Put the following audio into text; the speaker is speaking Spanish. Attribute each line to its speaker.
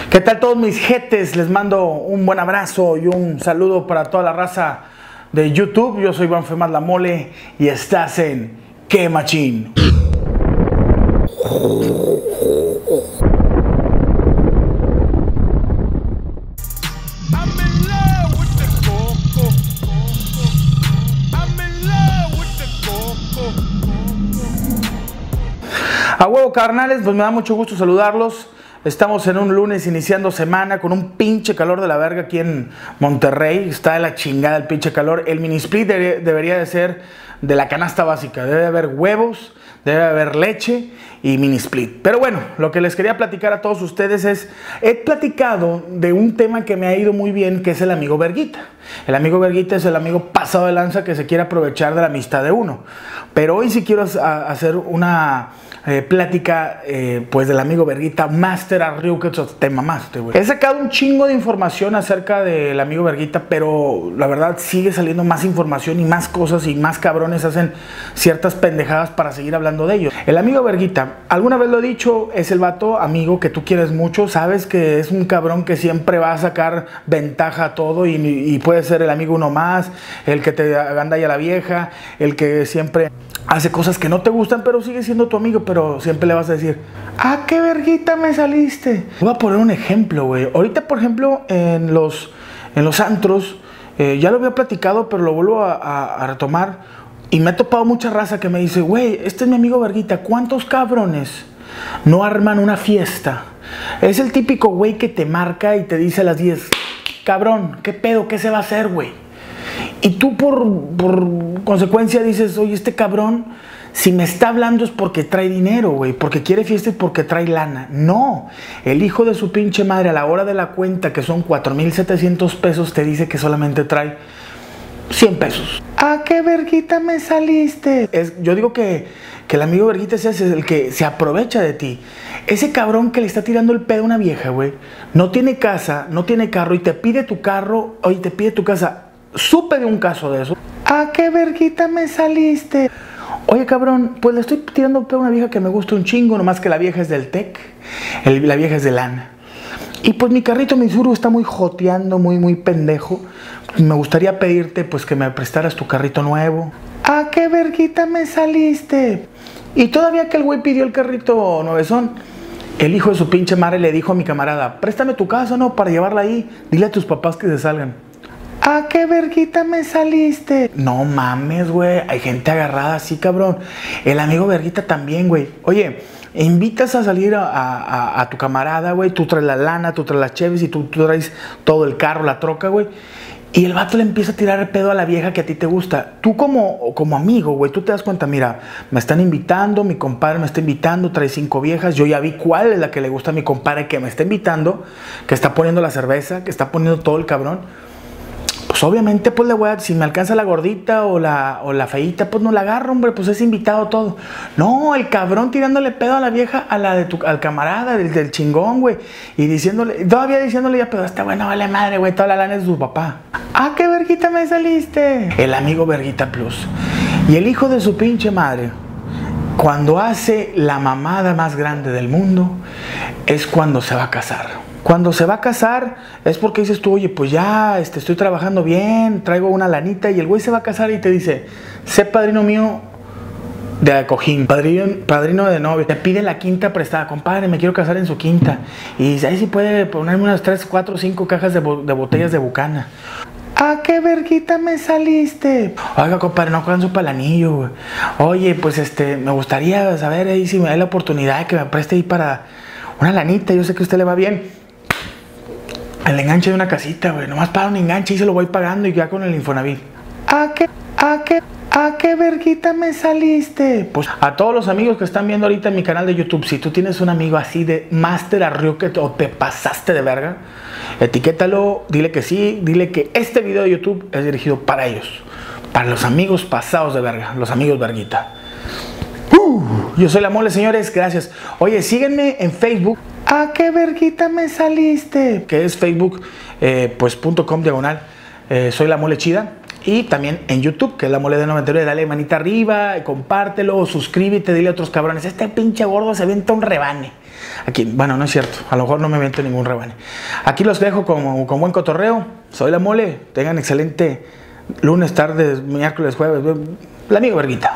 Speaker 1: ¿Qué tal todos mis jetes? Les mando un buen abrazo y un saludo para toda la raza de YouTube. Yo soy Iván Femas La Mole y estás en ¡Qué Machín! A huevo, carnales, pues me da mucho gusto saludarlos. Estamos en un lunes iniciando semana con un pinche calor de la verga aquí en Monterrey. Está de la chingada el pinche calor. El mini split debería de ser de la canasta básica. Debe haber huevos, debe haber leche y mini split. Pero bueno, lo que les quería platicar a todos ustedes es... He platicado de un tema que me ha ido muy bien, que es el amigo verguita. El amigo verguita es el amigo pasado de lanza que se quiere aprovechar de la amistad de uno. Pero hoy sí quiero hacer una... plática pues del amigo verguita Master Arriuque, tema Master, güey. He sacado un chingo de información acerca del amigo verguita, pero la verdad sigue saliendo más información y más cosas y más cabrones hacen ciertas pendejadas para seguir hablando de ellos. El amigo verguita, alguna vez lo he dicho, es el vato amigo que tú quieres mucho, sabes que es un cabrón que siempre va a sacar ventaja a todo y puede ser el amigo uno más, el que te agandalla a la vieja, el que siempre hace cosas que no te gustan, pero sigue siendo tu amigo, pero siempre le vas a decir, ¡ah, qué verguita me saliste! Voy a poner un ejemplo, güey. Ahorita, por ejemplo, en los antros, ya lo había platicado, pero lo vuelvo a retomar, y me he topado mucha raza que me dice, güey, este es mi amigo verguita, ¿cuántos cabrones no arman una fiesta? Es el típico güey que te marca y te dice a las 10, cabrón, ¿qué pedo? ¿Qué se va a hacer, güey? Y tú por consecuencia dices, oye, este cabrón, si me está hablando es porque trae dinero, güey, porque quiere fiesta y porque trae lana. No, el hijo de su pinche madre a la hora de la cuenta, que son 4,700 pesos, te dice que solamente trae 100 pesos. ¿A qué verguita me saliste? Yo digo que el amigo verguita es el que se aprovecha de ti. Ese cabrón que le está tirando el pedo a una vieja, güey, no tiene casa, no tiene carro y te pide tu carro, oye, te pide tu casa. Supe de un caso de eso. ¿A qué verguita me saliste? Oye, cabrón, pues le estoy tirando a una vieja que me gusta un chingo, nomás que la vieja es del TEC, la vieja es de lana. Y pues mi carrito Mitsuru está muy joteando, muy pendejo. Me gustaría pedirte pues que me prestaras tu carrito nuevo. ¿A qué verguita me saliste? Y todavía que el güey pidió el carrito nuevezón, el hijo de su pinche madre le dijo a mi camarada, préstame tu casa, ¿no? Para llevarla ahí, dile a tus papás que se salgan. ¿A qué verguita me saliste? No mames, güey. Hay gente agarrada así, cabrón. El amigo verguita también, güey. Oye, invitas a salir a tu camarada, güey. Tú traes la lana, tú traes las cheves y tú traes todo el carro, la troca, güey. Y el vato le empieza a tirar el pedo a la vieja que a ti te gusta. Tú como amigo, güey, tú te das cuenta, mira, me están invitando, mi compadre me está invitando, trae 5 viejas. Yo ya vi cuál es la que le gusta a mi compadre que me está invitando, que está poniendo la cerveza, que está poniendo todo el cabrón. Pues obviamente pues le voy a, si me alcanza la gordita o la feíta, pues no la agarro, hombre, pues es invitado todo. No, el cabrón tirándole pedo a la vieja, al camarada del chingón, güey. Y todavía diciéndole ya, pero está bueno, vale madre, güey, toda la lana es de su papá. ¿A qué verguita me saliste? El amigo verguita plus. Y el hijo de su pinche madre, cuando hace la mamada más grande del mundo, es cuando se va a casar. Cuando se va a casar es porque dices tú, oye, pues ya estoy trabajando bien, traigo una lanita, y el güey se va a casar y te dice, sé padrino mío de cojín, padrino de novio. Te pide la quinta prestada, compadre, me quiero casar en su quinta. Y dice, ahí sí puede ponerme unas 3, 4, 5 cajas de botellas de Bucana. ¿A qué verguita me saliste? Oiga, compadre, no alcanzo para el anillo, güey. Oye, pues me gustaría saber ahí si me da la oportunidad de que me preste ahí para una lanita, yo sé que a usted le va bien. El enganche de una casita, güey. Nomás para un enganche y se lo voy pagando y ya con el Infonavit. ¿A qué verguita me saliste? Pues a todos los amigos que están viendo ahorita en mi canal de YouTube, si tú tienes un amigo así de Master Arriuque o te pasaste de verga, etiquétalo, dile que sí, dile que este video de YouTube es dirigido para ellos. Para los amigos pasados de verga, los amigos verguita. Yo soy La Mole, señores, gracias. Oye, síguenme en Facebook. ¿A qué verguita me saliste? Que es facebook, pues .com/, soy La Mole Chida. y también en YouTube, que es La Mole de 99. Dale manita arriba, compártelo, suscríbete, dile a otros cabrones, este pinche gordo se avienta un rebane. Aquí, bueno, no es cierto, a lo mejor no me aviento ningún rebane. Aquí los dejo con buen cotorreo. Soy La Mole, tengan excelente lunes, tarde, miércoles, jueves. El amigo Verguita.